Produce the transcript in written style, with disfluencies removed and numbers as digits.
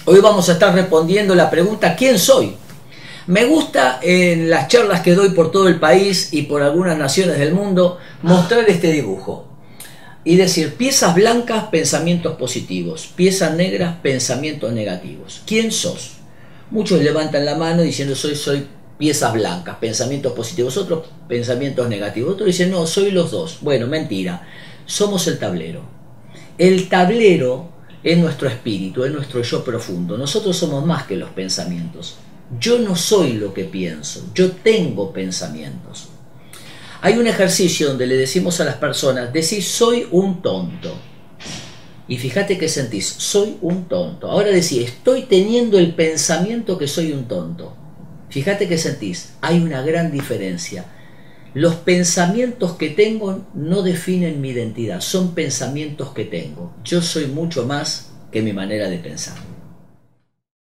Hoy vamos a estar respondiendo la pregunta ¿quién soy? Me gusta en las charlas que doy por todo el país y por algunas naciones del mundo mostrar este dibujo y decir piezas blancas, pensamientos positivos, piezas negras, pensamientos negativos. ¿Quién sos? Muchos levantan la mano diciendo soy piezas blancas, pensamientos positivos, otros pensamientos negativos, otros dicen no, soy los dos. Bueno, mentira, somos el tablero. El tablero es nuestro espíritu, es nuestro yo profundo. Nosotros somos más que los pensamientos. Yo no soy lo que pienso, yo tengo pensamientos. Hay un ejercicio donde le decimos a las personas, decís soy un tonto. Y fíjate qué sentís, soy un tonto. Ahora decís, estoy teniendo el pensamiento que soy un tonto. Fíjate qué sentís, hay una gran diferencia. Los pensamientos que tengo no definen mi identidad, son pensamientos que tengo. Yo soy mucho más que mi manera de pensar.